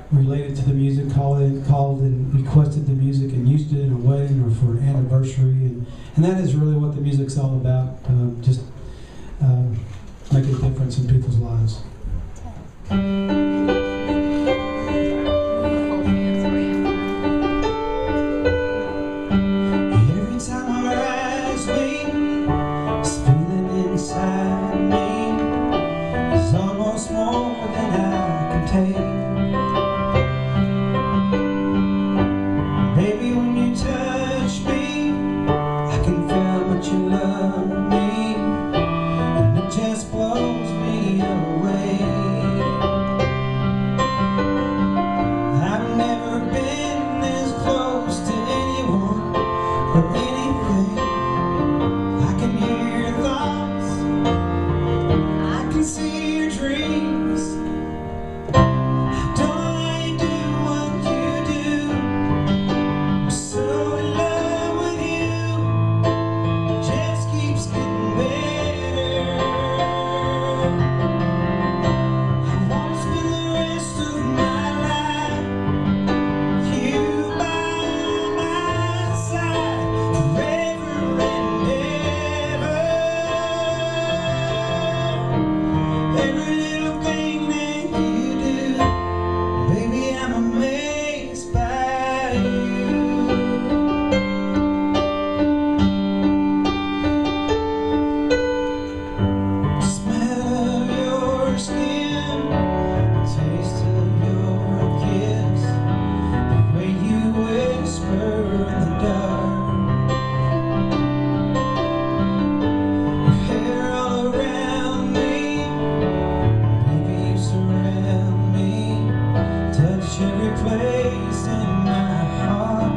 related to the music called and requested the music and used it in a wedding or for an anniversary, and that is really what the music's all about, just making a difference in people's lives. Every time our eyes meet, this feeling inside me is almost more than I can take. Baby, when you touch me, I can feel how much you love me, and it just blows me away. I've never been this close to anyone or anything. I can hear your thoughts, I can see your dreams. I don't know how you do what you do. I'm so in love with you, it just keeps getting better. I want to spend the rest of my life with you by my side, forever and ever. Every little thing that you do, baby, I'm amazed by you. The smell of your skin, the taste of your kiss, the way you whisper in the dark, your hair all around me, baby, you surround me, touch every place in my heart.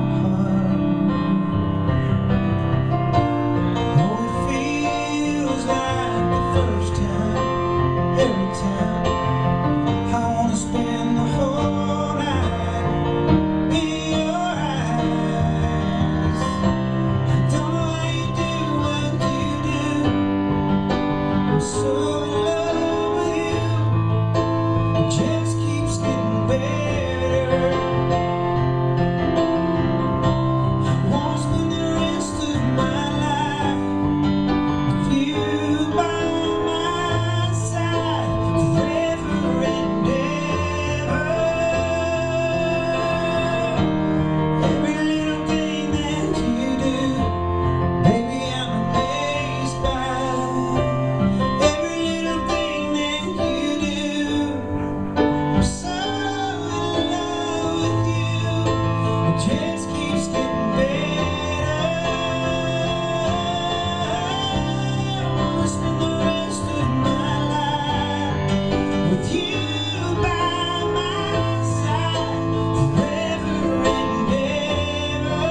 Oh, it feels like the first time, every time. I wanna spend the whole night in your eyes. I don't know how you do what you do. I'm so in love with you, it just keeps getting better. I wanna spend the rest of my life with you by my side, forever and ever. Every little thing that you do, baby, I'm amazed by. Every little thing that you do, I'm so in love with you, it just keeps getting better. I wanna spend the rest of my life with you by my side, forever and ever.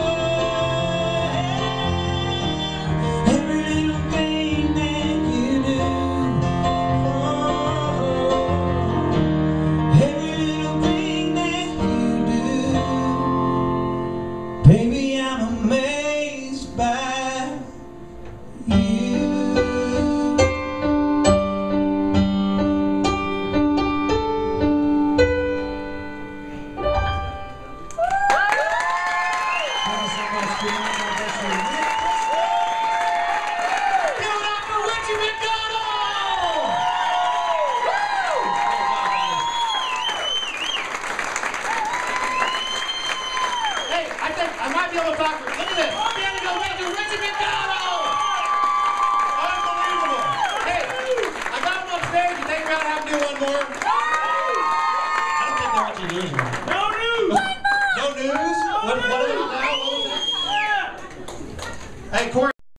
Every little thing that you do, oh, every little thing that you do, baby, I'm amazed by you. Thank you so much, Jim. God bless you. Give it up for Richie Mcdonald! Hey, I think I might be able to talk. Look at this. There we go. Richie Mcdonald! Unbelievable. Hey, I got him on stage. You think we're going to have to do one more? I don't think they're what you news. No news! No news? What are they now? What was that? Hey, Corey.